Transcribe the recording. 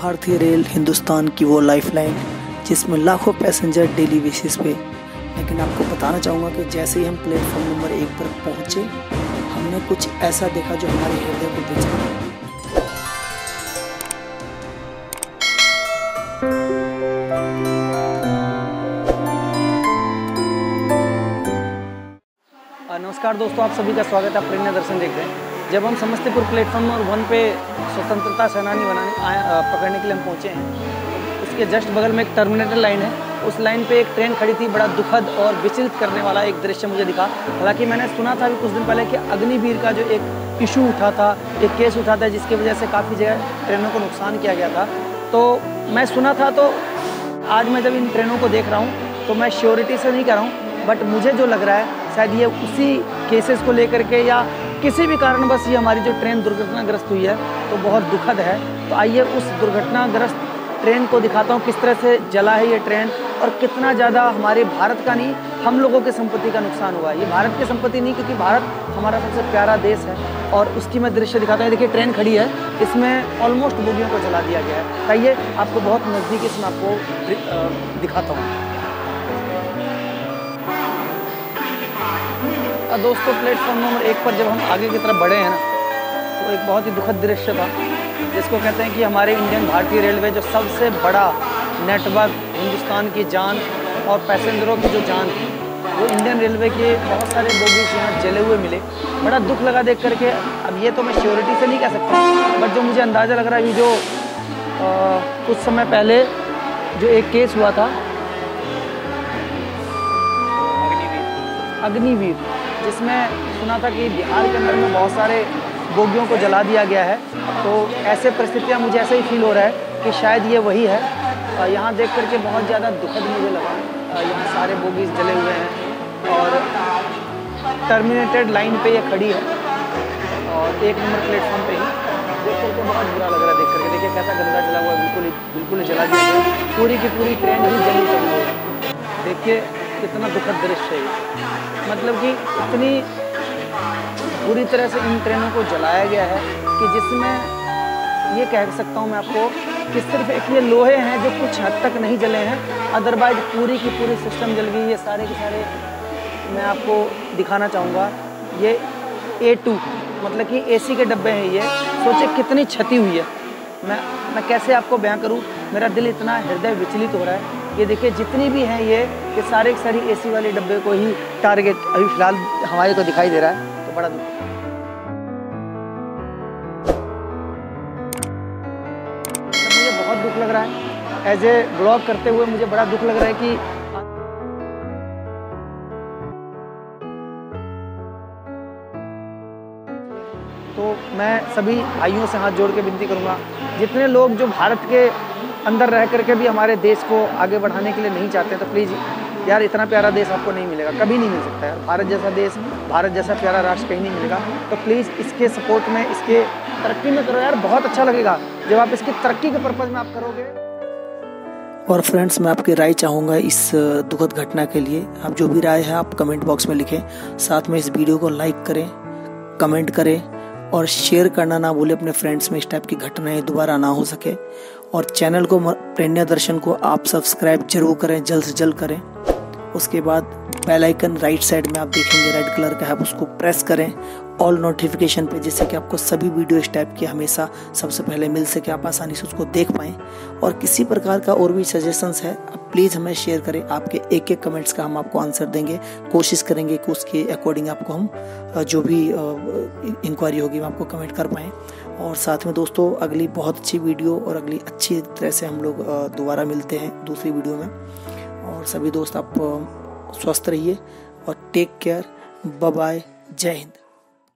भारतीय रेल हिंदुस्तान की वो लाइफलाइन जिसमें लाखों पैसेंजर डेली बेसिस पे। लेकिन आपको बताना चाहूँगा कि जैसे ही हम प्लेटफॉर्म नंबर 1 पर पहुँचे, हमने कुछ ऐसा देखा जो हमारे हृदय को बिछा। नमस्कार दोस्तों, आप सभी का स्वागत है। आप प्रेरणा दर्शन देख रहे हैं। जब हम समस्तीपुर प्लेटफॉर्म नंबर 1 पे स्वतंत्रता सेनानी पकड़ने के लिए हम पहुँचे हैं, उसके जस्ट बगल में एक टर्मिनेटर लाइन है। उस लाइन पे एक ट्रेन खड़ी थी। बड़ा दुखद और विचलित करने वाला एक दृश्य मुझे दिखा। हालांकि मैंने सुना था अभी कुछ दिन पहले कि अग्निवीर का जो एक इशू उठा था, एक केस उठा था, जिसकी वजह से काफ़ी जगह ट्रेनों को नुकसान किया गया था। तो मैं सुना था, तो आज मैं जब इन ट्रेनों को देख रहा हूँ तो मैं श्योरिटी से नहीं कह रहा हूँ, बट मुझे जो लग रहा है शायद ये उसी केसेस को लेकर के या किसी भी कारणवश ये हमारी जो ट्रेन दुर्घटनाग्रस्त हुई है तो बहुत दुखद है। तो आइए उस दुर्घटनाग्रस्त ट्रेन को दिखाता हूँ, किस तरह से जला है ये ट्रेन और कितना ज़्यादा हमारे भारत का नहीं, हम लोगों की संपत्ति का नुकसान हुआ है। ये भारत की संपत्ति नहीं, क्योंकि भारत हमारा सबसे प्यारा देश है। और उसकी मैं दृश्य दिखाता हूँ। देखिए ट्रेन खड़ी है, इसमें ऑलमोस्ट बोगियों को जला दिया गया है। आइए आपको बहुत नज़दीकी से मैं आपको दिखाता हूँ। दोस्तों, प्लेटफॉर्म नंबर 1 पर जब हम आगे की तरफ बढ़े हैं ना, तो एक बहुत ही दुखद दृश्य था, जिसको कहते हैं कि हमारे इंडियन भारतीय रेलवे जो सबसे बड़ा नेटवर्क, हिंदुस्तान की जान और पैसेंजरों की जो जान थी, वो इंडियन रेलवे के बहुत सारे बोगीज यहाँ जले हुए मिले। बड़ा दुख लगा देख करके। अब ये तो मैं श्योरिटी से नहीं कह सकता, बट जो मुझे अंदाज़ा लग रहा है, जो कुछ समय पहले जो एक केस हुआ था अग्निवीर, जिसमें सुना था कि बिहार के अंदर में बहुत सारे बोगियों को जला दिया गया है। तो ऐसे परिस्थितियाँ, मुझे ऐसा ही फील हो रहा है कि शायद ये वही है। यहाँ देख करके बहुत ज़्यादा दुखद मुझे लगा। यहाँ सारे बोगीज जले हुए हैं और टर्मिनेटेड लाइन पे ये खड़ी है और 1 नंबर प्लेटफॉर्म पे ही। देख करके बहुत बुरा लग रहा है। देख करके देखिए कैसा गंदा जला हुआ है, बिल्कुल जला दिया गया। पूरी की पूरी ट्रेन ही जली हुई है। देखिए कितना दुखद दृश्य है। मतलब कि इतनी बुरी तरह से इन ट्रेनों को जलाया गया है कि जिसमें ये कह सकता हूँ मैं आपको कि सिर्फ एक ये लोहे हैं जो कुछ हद तक नहीं जले हैं, अदरवाइज पूरी की पूरी सिस्टम जल गई। ये सारे के सारे मैं आपको दिखाना चाहूँगा। ये A2 मतलब कि AC के डब्बे हैं। ये सोचे कितनी क्षति हुई है। मैं कैसे आपको बयां करूँ, मेरा दिल इतना हृदय विचलित हो रहा है। ये देखिए जितनी भी हैं ये सारे के सारी AC वाले डब्बे को ही टारगेट अभी फिलहाल हमारे को दिखाई दे रहा है। तो बड़ा दुख, मुझे बहुत दुख लग रहा है। एज ए ब्लॉग करते हुए मुझे बड़ा दुख लग रहा है कि तो मैं सभी भाइयों से हाथ जोड़ के विनती करूँगा, जितने लोग जो भारत के अंदर रह करके भी हमारे देश को आगे बढ़ाने के लिए नहीं चाहते, तो प्लीज़ यार, इतना प्यारा देश आपको नहीं मिलेगा, कभी नहीं मिल सकता है। भारत जैसा देश, भारत जैसा प्यारा राष्ट्र कहीं नहीं मिलेगा। तो प्लीज़ इसके सपोर्ट में, इसके तरक्की में करो यार। बहुत अच्छा लगेगा जब आप इसकी तरक्की के पर्पज़ में आप करोगे। और फ्रेंड्स, मैं आपकी राय चाहूँगा इस दुखद घटना के लिए। आप जो भी राय है आप कमेंट बॉक्स में लिखें। साथ में इस वीडियो को लाइक करें, कमेंट करें और शेयर करना ना भूलें अपने फ्रेंड्स में, इस टाइप की घटनाएं दोबारा ना हो सके। और चैनल को, प्रेरणा दर्शन को आप सब्सक्राइब जरूर करें, जल्द से जल्द करें। उसके बाद बेल आइकन राइट साइड में आप देखेंगे रेड कलर का है, आप उसको प्रेस करें ऑल नोटिफिकेशन पे, जिससे कि आपको सभी वीडियो इस टाइप की हमेशा सबसे पहले मिल सके, आप आसानी से उसको देख पाएँ। और किसी प्रकार का और भी सजेशंस है, आप प्लीज़ हमें शेयर करें। आपके एक कमेंट्स का हम आपको आंसर देंगे, कोशिश करेंगे कि उसके अकॉर्डिंग आपको हम जो भी इंक्वायरी होगी हम आपको कमेंट कर पाएँ। और साथ में दोस्तों, अगली बहुत अच्छी वीडियो और अगली अच्छी तरह से हम लोग दोबारा मिलते हैं दूसरी वीडियो में। और सभी दोस्त आप स्वस्थ रहिए और टेक केयर। बाय बाय, जय हिंद।